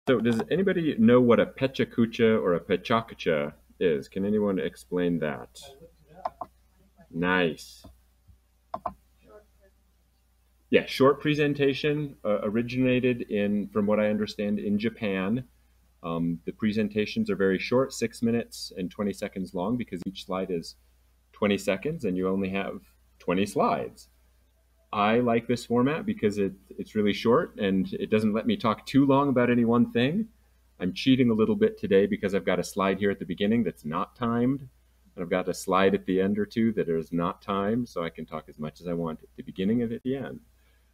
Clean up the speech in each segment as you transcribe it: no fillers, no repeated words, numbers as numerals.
So does anybody know what a Pecha Kucha or a Pecha Kucha is? Can anyone explain that? Nice. Yeah, short presentation originated in, from what I understand, in Japan. The presentations are very short, 6 minutes and 20 seconds long, because each slide is 20 seconds and you only have 20 slides. I like this format because it's really short and it doesn't let me talk too long about any one thing. I'm cheating a little bit today because I've got a slide here at the beginning that's not timed, and I've got a slide at the end or two that is not timed, so I can talk as much as I want at the beginning and at the end.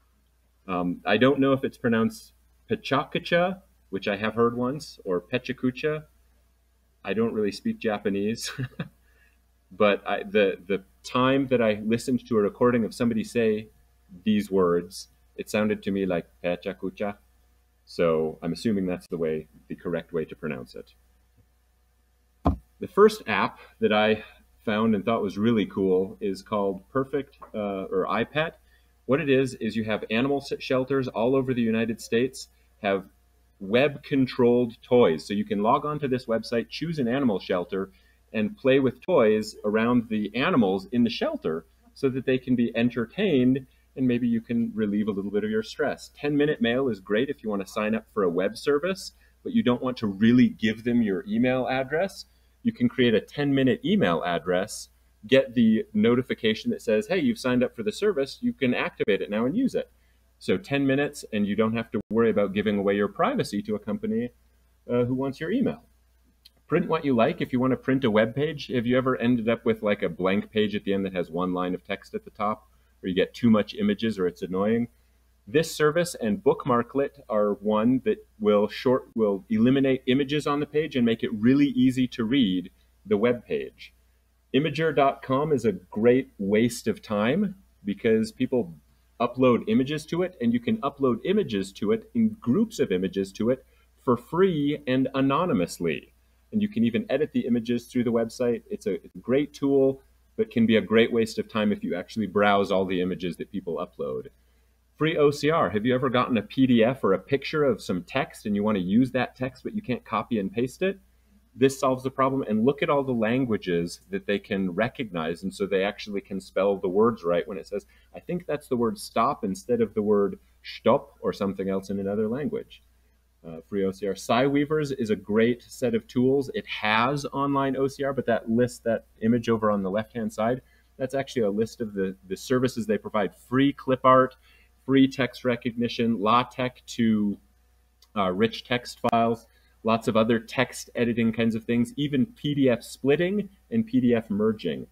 I don't know if it's pronounced Pechakucha, which I have heard once, or Pechakucha. I don't really speak Japanese, but the time that I listened to a recording of somebody say these words, it sounded to me like Pecha Kucha. So I'm assuming that's the correct way to pronounce it. The first app that I found and thought was really cool is called Perfect or iPet. What it is you have animal shelters all over the United States have web controlled toys. So you can log on to this website, choose an animal shelter, and play with toys around the animals in the shelter so that they can be entertained and maybe you can relieve a little bit of your stress. 10-minute mail is great if you want to sign up for a web service, but you don't want to really give them your email address. You can create a 10-minute email address, get the notification that says, hey, you've signed up for the service, you can activate it now and use it. So 10 minutes, and you don't have to worry about giving away your privacy to a company who wants your email. Print what you like. If you want to print a web page, have you ever ended up with like a blank page at the end that has one line of text at the top, or you get too much images or it's annoying? This service and Bookmarklet are one that will eliminate images on the page and make it really easy to read the web page. Imager.com is a great waste of time because people upload images to it, and you can upload images to it in groups of images to it for free and anonymously. And you can even edit the images through the website. It's a great tool, but can be a great waste of time if you actually browse all the images that people upload. Free OCR. Have you ever gotten a PDF or a picture of some text and you want to use that text, but you can't copy and paste it? This solves the problem. And look at all the languages that they can recognize. And so they actually can spell the words right when it says, I think that's the word stop instead of the word stop or something else in another language. Free OCR. SciWeavers is a great set of tools. It has online OCR, but that list, that image over on the left-hand side, that's actually a list of the services they provide. Free clip art, free text recognition, LaTeX to rich text files, lots of other text editing kinds of things, even PDF splitting and PDF merging.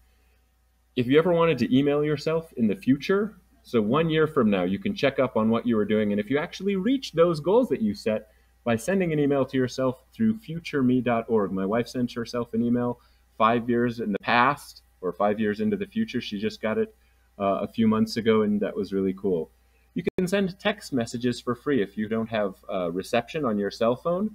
If you ever wanted to email yourself in the future, so 1 year from now, you can check up on what you were doing. And if you actually reach those goals that you set by sending an email to yourself through futureme.org. My wife sent herself an email 5 years in the past or 5 years into the future. She just got it a few months ago, and that was really cool. You can send text messages for free if you don't have reception on your cell phone.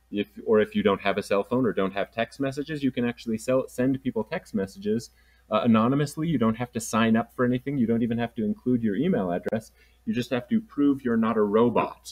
If you don't have a cell phone or don't have text messages, you can actually send people text messages anonymously. You don't have to sign up for anything. You don't even have to include your email address. You just have to prove you're not a robot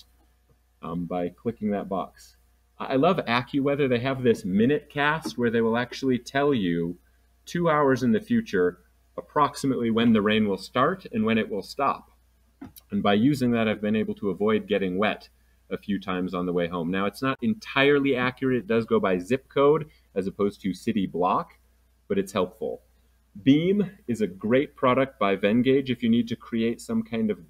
by clicking that box. I love AccuWeather. They have this minute cast where they will actually tell you 2 hours in the future approximately when the rain will start and when it will stop. And by using that, I've been able to avoid getting wet a few times on the way home. Now, it's not entirely accurate. It does go by zip code as opposed to city block, but it's helpful. Beam is a great product by Venngage if you need to create some kind of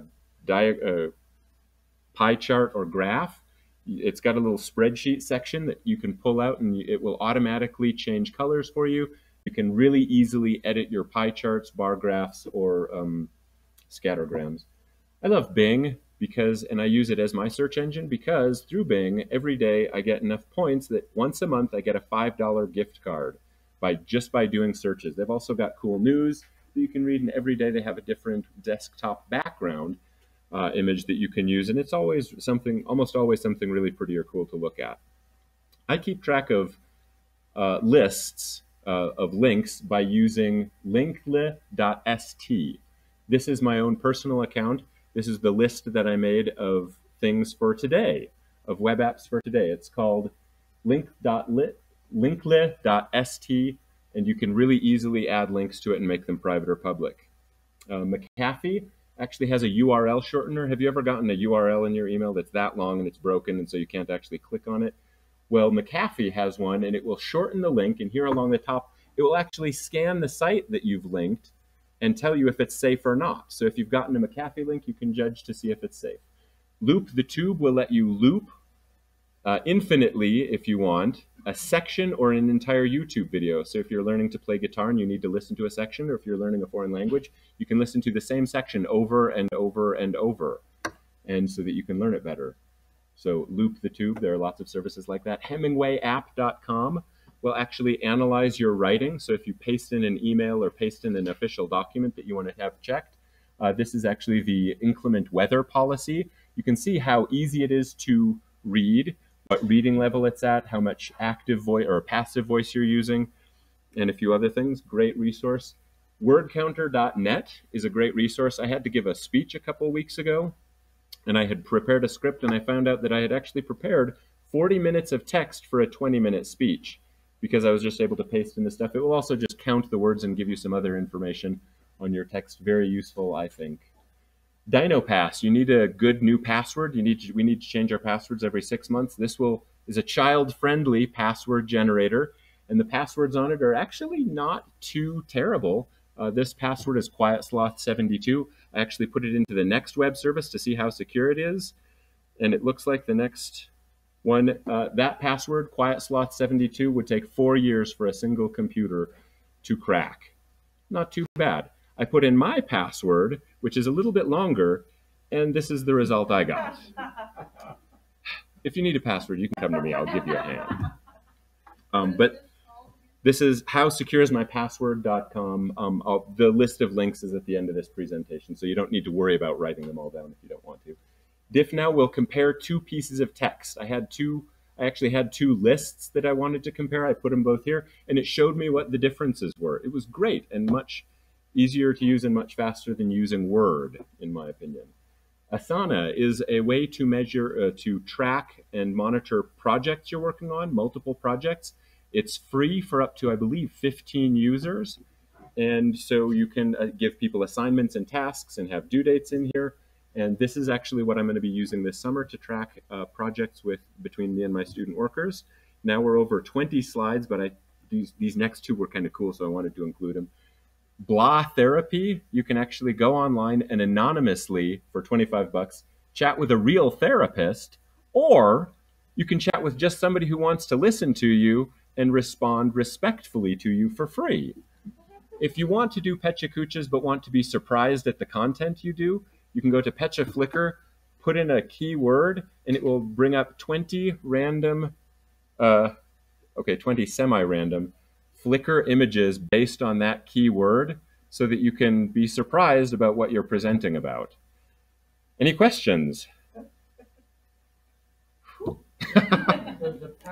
pie chart or graph. It's got a little spreadsheet section that you can pull out and it will automatically change colors for you. You can really easily edit your pie charts, bar graphs, or scattergrams. I love Bing because, and I use it as my search engine because through Bing, every day I get enough points that once a month I get a $5 gift card just by doing searches. They've also got cool news that you can read, and every day they have a different desktop background image that you can use, and it's almost always something really pretty or cool to look at. I keep track of lists of links by using linkly.st. This is my own personal account. This is the list that I made of things for today. of web apps for today. It's called linkly.st, and you can really easily add links to it and make them private or public. McAfee actually has a URL shortener. Have you ever gotten a URL in your email that's that long and it's broken and so you can't actually click on it? Well, McAfee has one, and it will shorten the link, and here along the top, it will actually scan the site that you've linked and tell you if it's safe or not. So if you've gotten a McAfee link, you can judge to see if it's safe. Loop the Tube will let you loop infinitely, if you want, a section or an entire YouTube video. So if you're learning to play guitar and you need to listen to a section, or if you're learning a foreign language, you can listen to the same section over and over and over, and so that you can learn it better. So Loop the Tube, there are lots of services like that. HemingwayApp.com will actually analyze your writing. So if you paste in an email or paste in an official document that you want to have checked, this is actually the inclement weather policy. You can see how easy it is to read, what reading level it's at, how much active voice or passive voice you're using, and a few other things. Great resource. Wordcounter.net is a great resource. I had to give a speech a couple weeks ago, and I had prepared a script, and I found out that I had actually prepared 40 minutes of text for a 20-minute speech because I was just able to paste in the stuff. It will also just count the words and give you some other information on your text. Very useful, I think. DinoPass, you need a good new password. We need to change our passwords every 6 months. This is a child-friendly password generator, and the passwords on it are actually not too terrible. This password is QuietSloth72. I actually put it into the next web service to see how secure it is, and it looks like the next one, that password, QuietSloth72, would take 4 years for a single computer to crack. Not too bad. I put in my password, which is a little bit longer, and this is the result I got. If you need a password, you can come to me. I'll give you a hand. But this is howsecureismypassword.com. The list of links is at the end of this presentation, so you don't need to worry about writing them all down if you don't want to. DiffNow will compare two pieces of text. I actually had two lists that I wanted to compare. I put them both here, and it showed me what the differences were. It was great and much easier to use and much faster than using Word, in my opinion. Asana is a way to measure, to track and monitor projects you're working on, multiple projects. It's free for up to, I believe, 15 users. And so you can give people assignments and tasks and have due dates in here. And this is actually what I'm going to be using this summer to track projects between me and my student workers. Now we're over 20 slides, but these next two were kind of cool, so I wanted to include them. Blah Therapy, you can actually go online and anonymously, for 25 bucks, chat with a real therapist, or you can chat with just somebody who wants to listen to you and respond respectfully to you for free. If you want to do Pecha Kuchas but want to be surprised at the content you do, you can go to Pecha Flickr, put in a keyword, and it will bring up 20 random, 20 semi-random Flickr images based on that keyword so that you can be surprised about what you're presenting about. Any questions?